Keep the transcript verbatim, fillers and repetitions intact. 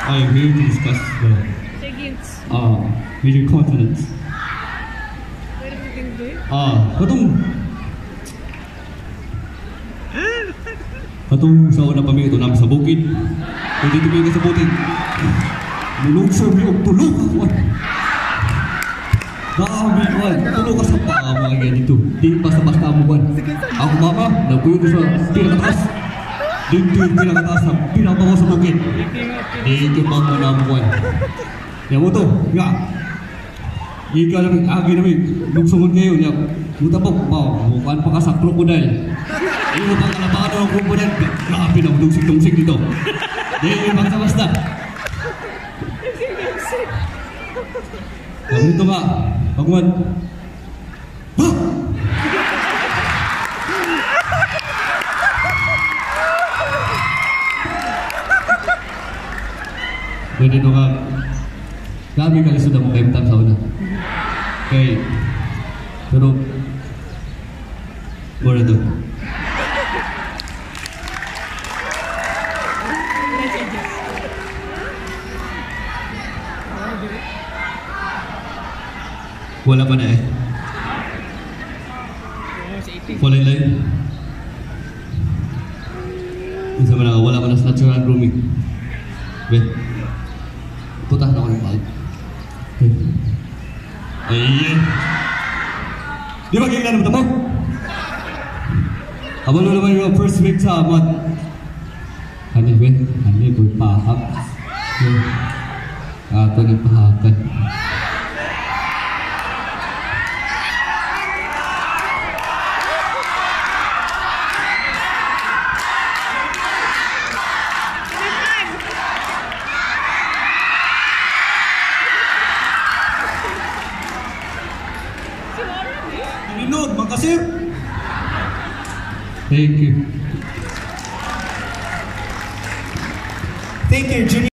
I am here to discuss the uh, major continents. Ah, katong katong sa una pa may ito namin sa bukid. Kung dito kayo sa bukid, mulungsor mo yung tulog ako. Dami ko, tulog ka sa paa mga ganito. Di basta-basta mo kan. Ako mama, nagpuyo ko sa pinakataas. Dito yung pinakataas na pinabawa sa bukid. Dito pa mo na mo kan. Yan mo to, nga. Ika namin, agi namin, lugsungon ngayon. Yan, buta po, wow, mukhaan pa ka sa krokodil. Iyo mo pang kalapano ng krokodil. Grabe na, lungsig-lungsig dito. Dito yung basta-basta. Ganito nga, pagwan. Ha? Ganito nga, grabe ka lisod ang mga time sa una. Okay, pero, wala doon. Wala pa na eh. Wala lang. Isa mo na, wala pa na sa natural grooming. Okay. Putahan ako ng pag. Okay. Ayan. Di ba kaya naman mo? Habang na naman yung first week sa month. Hani, be? Hani, boy, pahap. Okay. Ato ng pahakan. Linod, makasir. Thank you. Thank you, Junior.